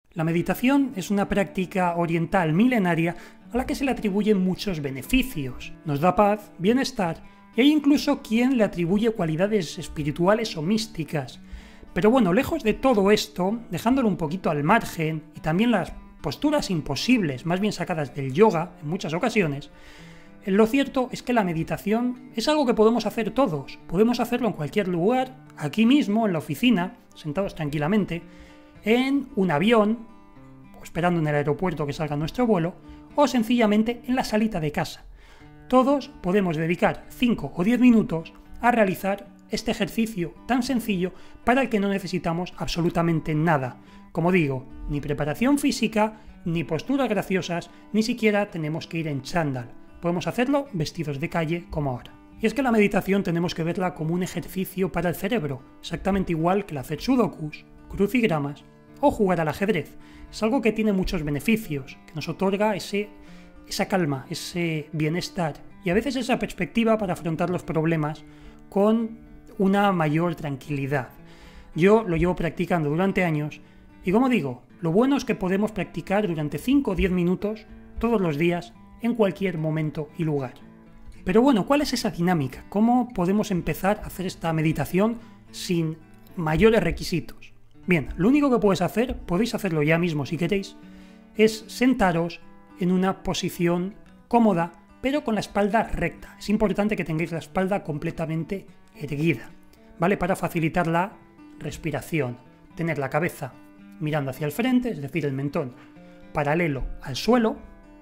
La meditación es una práctica oriental milenaria a la que se le atribuyen muchos beneficios. Nos da paz, bienestar, y hay incluso quien le atribuye cualidades espirituales o místicas. Pero bueno, lejos de todo esto, dejándolo un poquito al margen, y también las posturas imposibles, más bien sacadas del yoga en muchas ocasiones, lo cierto es que la meditación es algo que podemos hacer todos. Podemos hacerlo en cualquier lugar, aquí mismo, en la oficina, sentados tranquilamente, en un avión, o esperando en el aeropuerto que salga nuestro vuelo, o sencillamente en la salita de casa. Todos podemos dedicar 5 o 10 minutos a realizar este ejercicio tan sencillo para el que no necesitamos absolutamente nada. Como digo, ni preparación física, ni posturas graciosas, ni siquiera tenemos que ir en chándal. Podemos hacerlo vestidos de calle como ahora. Y es que la meditación tenemos que verla como un ejercicio para el cerebro, exactamente igual que el hacer sudokus, crucigramas o jugar al ajedrez. Es algo que tiene muchos beneficios, que nos otorga esa calma, ese bienestar y a veces esa perspectiva para afrontar los problemas con una mayor tranquilidad. Yo lo llevo practicando durante años y, como digo, lo bueno es que podemos practicar durante 5 o 10 minutos todos los días en cualquier momento y lugar. Pero bueno, ¿cuál es esa dinámica? ¿Cómo podemos empezar a hacer esta meditación sin mayores requisitos? Bien, lo único que podéis hacerlo ya mismo si queréis, es sentaros en una posición cómoda, pero con la espalda recta. Es importante que tengáis la espalda completamente erguida, ¿vale? Para facilitar la respiración. Tener la cabeza mirando hacia el frente, es decir, el mentón paralelo al suelo,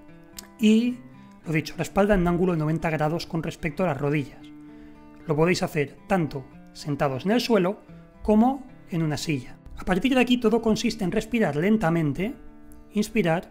y, lo dicho, la espalda en un ángulo de 90 grados con respecto a las rodillas. Lo podéis hacer tanto sentados en el suelo como en una silla. A partir de aquí todo consiste en respirar lentamente, inspirar,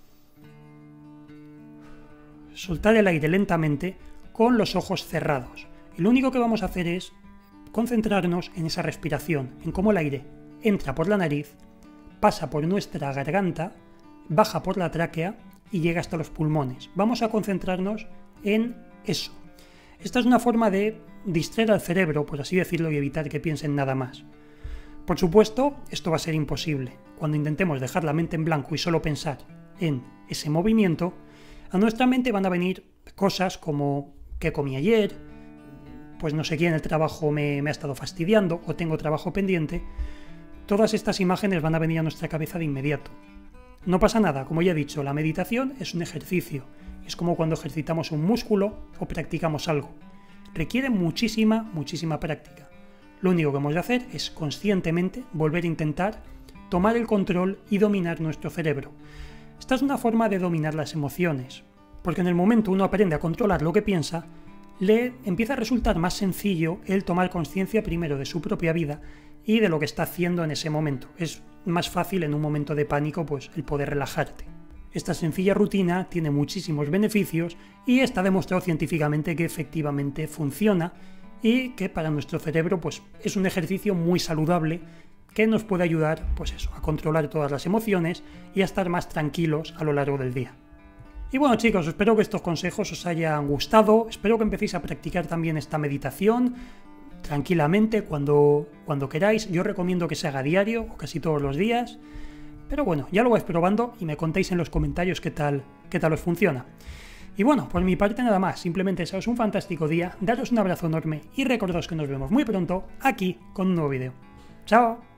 soltar el aire lentamente con los ojos cerrados. Y lo único que vamos a hacer es concentrarnos en esa respiración, en cómo el aire entra por la nariz, pasa por nuestra garganta, baja por la tráquea y llega hasta los pulmones. Vamos a concentrarnos en eso. Esta es una forma de distraer al cerebro, por así decirlo, y evitar que piense en nada más. Por supuesto, esto va a ser imposible. Cuando intentemos dejar la mente en blanco y solo pensar en ese movimiento, a nuestra mente van a venir cosas como ¿qué comí ayer? Pues no sé quién en el trabajo me ha estado fastidiando, o tengo trabajo pendiente. Todas estas imágenes van a venir a nuestra cabeza de inmediato. No pasa nada, como ya he dicho, la meditación es un ejercicio. Es como cuando ejercitamos un músculo o practicamos algo. Requiere muchísima práctica. Lo único que hemos de hacer es conscientemente volver a intentar tomar el control y dominar nuestro cerebro. Esta es una forma de dominar las emociones, porque en el momento uno aprende a controlar lo que piensa, le empieza a resultar más sencillo el tomar conciencia primero de su propia vida y de lo que está haciendo en ese momento. Es más fácil en un momento de pánico pues el poder relajarte. Esta sencilla rutina tiene muchísimos beneficios y está demostrado científicamente que efectivamente funciona y que para nuestro cerebro pues es un ejercicio muy saludable que nos puede ayudar pues eso, a controlar todas las emociones y a estar más tranquilos a lo largo del día. Y bueno chicos, espero que estos consejos os hayan gustado, espero que empecéis a practicar también esta meditación tranquilamente cuando queráis. Yo recomiendo que se haga diario o casi todos los días, pero bueno, ya lo vais probando y me contéis en los comentarios qué tal os funciona. Y bueno, por mi parte nada más, simplemente desearos un fantástico día, daros un abrazo enorme y recordaos que nos vemos muy pronto aquí con un nuevo vídeo. ¡Chao!